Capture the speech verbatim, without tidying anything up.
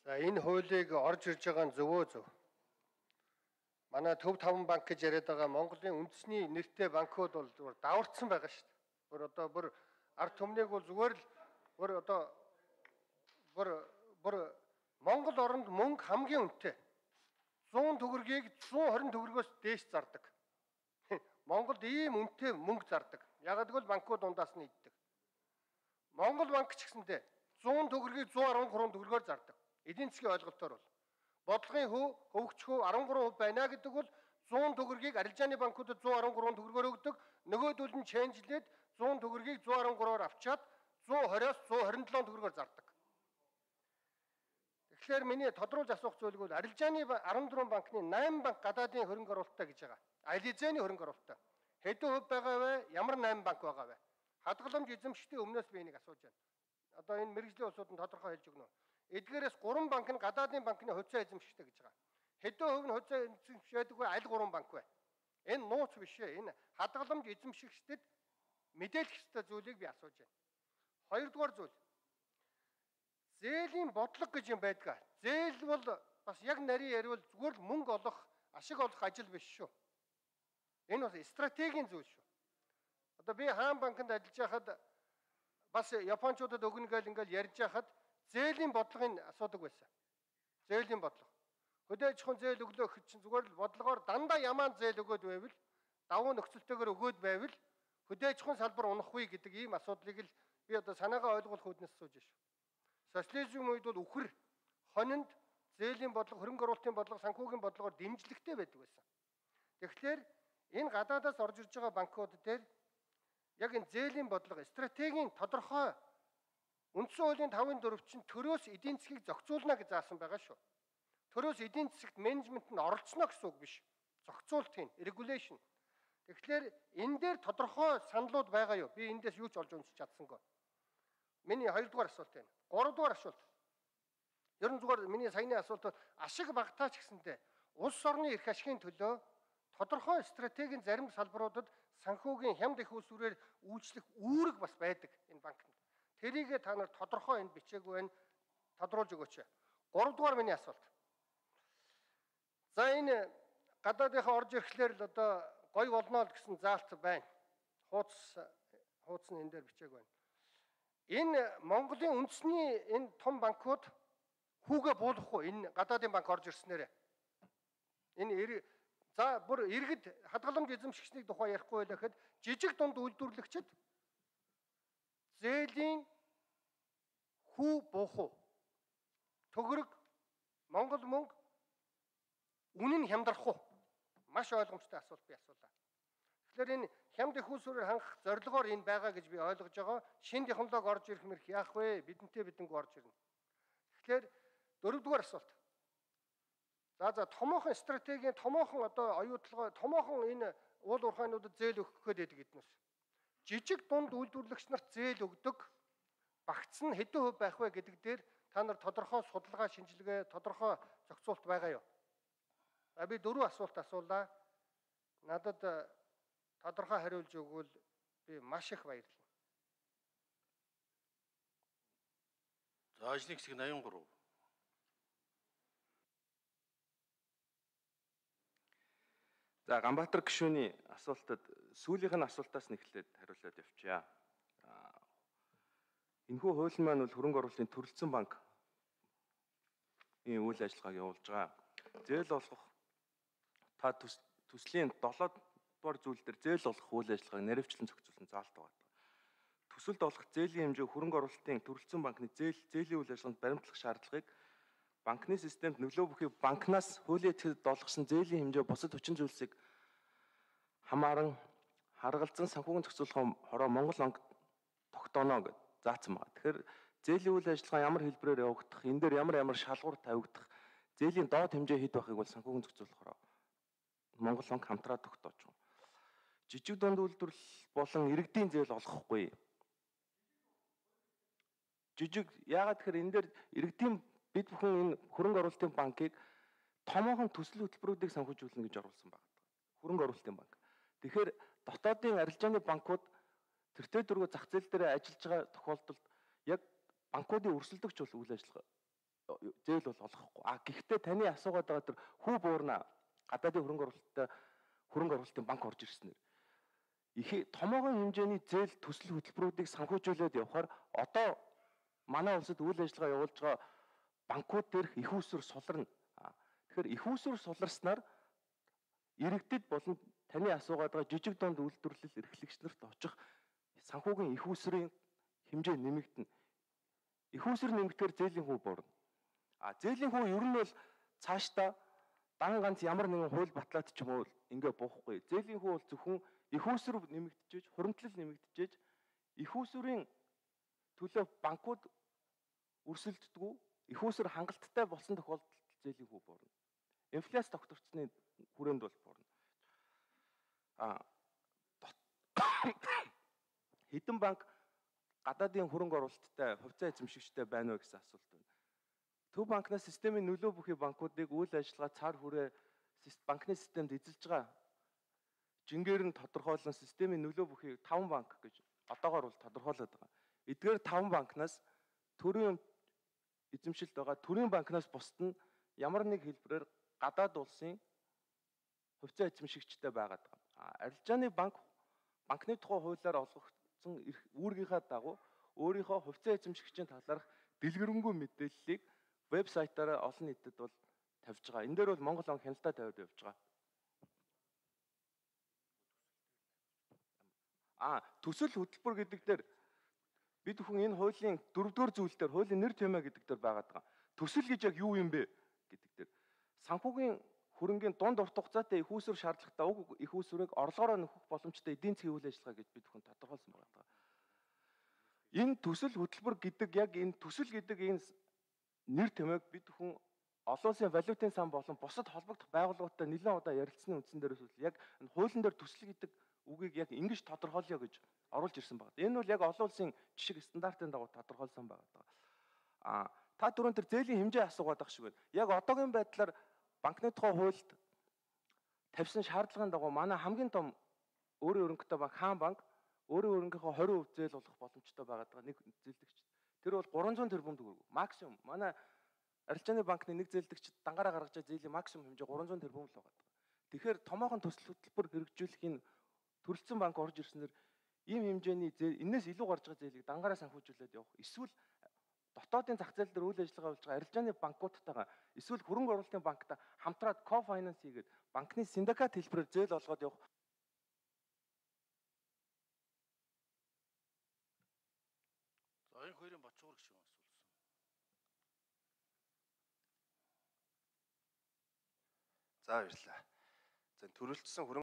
За энэ хуулийг орж ирж байгаа нь зөвөө зөв. Манай төв таван банк гэж яриад байгаа Монголын үндэсний нэртэй банкуд бол зүгээр даварцсан байгаа шүү дээ. Бүр одоо бүр ард түмнийг бол зүгээр л бүр одоо бүр бүр Монгол оронд мөнгө хамгийн үнэтэй. зуун төгрөгийг зуун хорин төгрөгөөс дээш зардаг. Монголд ийм үнэтэй мөнгө зардаг. Ягаад гэвэл банкуд дундаас нь иддэг. Монгол банк ч гэсэндээ зуун төгрөгийг зуун арван гурван төгрөгөөр зардаг. Эдийн засгийн ойлголтоор бол бодлогын хөв, хөвгч хөв арван гурван хувь байна гэдэг бол зуун төгрөгийг арилжааны банкудад зуун арван гурван төгрөгөөр өгдөг. Нөгөөдөл нь ченжлээд зуун төгрөгийг зуун арван гурваар авчаад зуун хориос зуун хорин долоо төгрөгөөр зардаг. Тэгэхээр миний тодруулж асуух зүйл бол арилжааны арван дөрвөн банкны найман банк гадаадын хөрөнгө оруулалттай гэж байгаа. Ализены хөрөнгө оруулалттай. Хэдэн хувь байгаа вэ? Ямар найман банк байгаа вэ? Хадгаламж эзэмшигчдийн өмнөөс би энийг асууж байна. Одоо энэ мэргэжлийн улсууд нь тодорхой хэлж өгнө. Эдгээрээс гурван банк нь гадаадын банкны хувьцаа эзэмшигчтэй гэж байгаа. Хэдэн хувь нь хувьцаа эзэмшигч байдаг вэ? Аль гурван банк вэ? Энэ нууц биш ээ. Энэ хадгаламж эзэмшигчдэд мэдээлэх ёстой зүйлийг би асууж байна. Хоёрдугаар зүйл. Зээлийн бодлого гэж юм байдаг. Зээл бол бас яг нарийн яриул зүгээр л мөнгө олох, ашиг олох ажил биш шүү. Энэ бас стратегийн зүйл шүү. Одоо би хаан банкнд ажиллаж байхад бас Япончуудад өгнө гэл ингээл ярьж байхад зээлийн бодлогыг асуудаг байсан. Зээлийн бодлого. Хөдөө аж ахуйн зээл өглөө гэхэд чинь зүгээр л бодлогоор дандаа ямаан зээл өгөөд байвал, давуу нөхцөлтэйгээр өгөөд байвал хөдөө аж ахуйн салбар унахгүй гэдэг ийм асуудлыг л би одоо санаагаа ойлгуулах үүднээс сууж шүү. Социализм үед бол үхэр, хонинд зээлийн бодлого, хөрөнгө оруулалтын бодлого, санхүүгийн бодлогоор дэмжлэгтэй байдаг байсан. Тэгэхээр энэ гадаадаас орж ирж байгаа банкуд дээр яг энэ зээлийн бодлого, стратегийн тодорхой үндсэн хуулийн тавын дөрөв чинь төрөөс эдийн засгийг зохицуулна гэж заасан байгаа шүү. Төрөөс эдийн засагт менежмент нь оролцоно гэсэн үг биш. Зохицуултын regulation. Тэгэхээр энэ дээр тодорхой саналуд байгаа юу? Би эндээс юу ч олж уншиж чадсангүй. Миний хоёрдугаар асуулт байна. Гуравдугаар асуулт. Ер нь зүгээр миний саяны асуулт бол ашиг багтаач гэсэндээ улс орны эрх ашигын төлөө тодорхой стратегийн зарим салбаруудад санхүүгийн хямд их усүрээр үйлчлэх үүрэг бас байдаг энэ банкнд. Тэрийг та нар тодорхой энд бичээгүй байна. Тодруулж өгөөч. Гуравдугаар миний асуулт. За энэ гадаадынхаа орж ирэхлээр л одоо гой болно л гэсэн заалт байна. Хууц хууц нь энэ дээр бичээг байна. Энэ Монголын үндэсний энэ том банкуд хүүгээ буулгахгүй энэ гадаадын банк орж ирснээрээ. Энэ за бүр иргэд хадгаламж эзэмшигчнийг тухай ярихгүй байлаа гэхэд жижиг дунд үйлдвэрлэгчид зээлийн хүү буух уу? Төгрөг Монгол мөнгө үнэн нь хямдрах уу? Маш ойлгомжтой асуулт би асуулаа. Тэгэхээр энэ хямд их усүрээр хангах зорилгоор энэ байгаа гэж би ойлгож байгаа. Шинэ технологи орж ирэх мэрх яах вэ? Бидэнтэй бидэнгүү орж ирнэ. Тэгэхээр дөрөвдүгээр асуулт. За за томоохон стратегийн томоохон одоо оюутлогоо томоохон энэ уул уурхайнуудад зээл өгөх гээд байдаг эднээс. Жижиг дунд үйлдвэрлэгч нарт зээл өгдөг багц нь хэдэн хувь байх вэ гэдэг дээр та нар тодорхой судалгаа, шинжилгээ, тодорхой зохицуулт байгаа юу? А би дөрвөн асуулт асуулаа. Надад тодорхой хариулж өгвөл би маш их баярлалаа. За ажлын хэсэг восемьдесят три. За Ганбаатар гишүүний асуултад сүүлийнх нь асуултаас нэхлээд хариулаад явчаа. Энэхүү хууль маань бол хөрөнгө оруулалтын төрөлцсөн банк ийм үйл ажиллагааг явуулж байгаа. Зээл олгох та төслийн долоо дугаар зүйл дээр зээл олгох үйл ажиллагааг наривчлан зохицуулсан заалт байгаа. Төсөлд олох зээлийн хэмжээ хөрөнгө оруулалтын төрөлцсөн банкны зээл зээлийн үйл ажиллагаанд баримтлах шаардлагыг банкны системд нөлөө бүхий банкнаас хуулийн этгээдэд олгосон зээлийн хэмжээ бусад хүчин зүйлсийг хамааран харгалзан санхүүгийн зохицуулахын хороо Монгол банк тогтооно гэж заасан байна. Тэгэхээр зээлийн үйл ажиллагаа ямар хэлбэрээр явагдах, энэ дээр ямар ямар шалгуур тавигдах, зээлийн доод хэмжээ хэд байхыг бол санхүүгийн зохицуулахаар Монгол банк хамтраа тогтоож байна. Жижиг дунд үйлдвэрлэл болон иргэдийн зээл олохгүй. Жижиг яагаад тэгэхээр энэ дээр иргэдийн бид бүхэн энэ хөрөнгө оруулалтын банкыг томоохон төсөл хөтөлбөрүүдийг санхүүжүүлнэ гэж оруулсан байна. Хөрөнгө оруулалтын банк. Тэгэхээр дотоодын арилжааны банкуд тэртээ дөрвөө зах зээл дээр ажиллаж байгаа тохиолдолд яг банкуудын өрсөлдөгч бол үйл ажиллагаа зээл бол олохгүй. А гэхдээ таны асуугаад байгаа тэр хүү буурна гадаадын хөрөнгө оруулалттай хөрөнгө оруулалтын банк орж ирснээр их томоохон хэмжээний зээл төсөл хөтөлбөрүүдийг санхүүжүүлээд явахаар одоо манай улсад үйл ажиллагаа явуулж байгаа банкуд дээрх их усүр суларна. Тэгэхээр их усүр суларснаар иргэдэд болон таны асуугаад байгаа жижиг дунд үйлдвэрлэл эрхлэгч нарт очих санхүүгийн их усрын хэмжээ нэмэгдэнэ. Их усэр нэмэгдэхээр зээлийн хүү буурна. А зээлийн хүү ер нь бол цаашдаа дан ганц ямар нэгэн хууль батлаад ч юм уу ингээ буухгүй. Зээлийн хүү бол зөвхөн их усэр нэмэгдчихэж, хуримтлал нэмэгдчихэж, их усрын төлөө банкуд өрсөлддөггүй, их усэр хангалттай болсон тохиолдолд зээлийн хүү буурна. Инфляц тогтворцсны хүрээнд бол буурна. А хэдэн банк гадаадын хөрөнгө оруулалттай, хувьцаа эзэмшигчтэй байна вэ гэсэн асуулт байна. Төв банкнаас системийн нөлөө бүхий банкуудыг үйл ажиллагаа цаар хүрээ банкны системд эзэлж байгаа жингээр нь тодорхойлон системийн нөлөө бүхий таван банк гэж одоогоор бол тодорхойлоод байгаа. Эдгээр таван банкнаас төрийн эзэмшилд байгаа төрийн банкнаас бусд нь ямар нэг хэлбэрээр гадаад улсын хувьцаа эзэмшигчтэй байгаад байгаа. Арилжааны банк банкны тухай хуулиар олгогдсон үүргийнхаа дагуу өөрийнхөө хувьцаа эзэмшигчийн талаарх дэлгэрэнгүй мэдээллийг вебсайтаараа олон нийтэд бол тавьж байгаа. Энэ дээр бол Монгол банк хяналтаа тавиад явж байгаа. А төсөл хөтөлбөр гэдэг дээр бид бүхэн энэ хуулийн дөрөвдүгээр зүйлээр хуулийн нэр томьёо гэдэг дээр байгаад байгаа. Төсөл гэж яг юу юм бэ гэдэг дээр санхүүгийн хөрөнгийн дунд урт хугацаатай их усүр шаардлагатай уг их усүрийг орлогоороо нөхөх боломжтой эдийн засгийн үйл ажиллагаа гэж бид бүхэн тодорхойлсон байгаа. Энэ төсөл хөтөлбөр гэдэг яг энэ төсөл гэдэг энэ нэр томьёог бид бүхэн олон улсын валютын сан болон бусад холбогдох байгууллагуудтай нэлээд удаа ярилцсаны үндсэн дээрээс үл яг энэ хуулийн дээр төсөл гэдэг үгийг яг ингэж тодорхойлё гэж оруулж ирсэн байна. Энэ бол яг олон улсын жишг стандартын дагуу тодорхойлсон байгаа. А та түрүүн тэр зээлийн хэмжээ асуугаад байх шиг байна. Яг одоогийн байдлаар банкны тухай хуульд тавьсан шаардлагын дагуу манай хамгийн том өөрийн өрөнгөтэй банк Хаан банк өөрийн өрөнгийнхөө двадцать процент зээл олох боломжтой байгаад байгаа нэг зээлдэгч. Тэр бол гурван зуун тэрбум төгрөг. Максимум манай арилжааны банкны нэг зээлдэгчд дангаараа гаргаж байгаа зээлийн максимум хэмжээ гурван зуун тэрбум л байгаа. Тэгэхээр томоохон төсөл хөтөлбөр хэрэгжүүлэхийн төрөлцсөн банк орж ирснээр ийм хэмжээний зээл энэс илүү гарч байгаа зээлийг дангаараа санхүүжүүлээд явах. Эсвэл дотоодын зах зээл дээр үйл ажиллагаа болж байгаа арилжааны банкудтайгаа эсвэл хөрөнгө оруулалтын банктай хамтраад кофайнанс хийгээд банкны синдикат хэлбэрээр зээл олгоод явах. За энэ хоёрын бочгоор гişүн асуулсан. За баярлалаа. За төрөлцсөн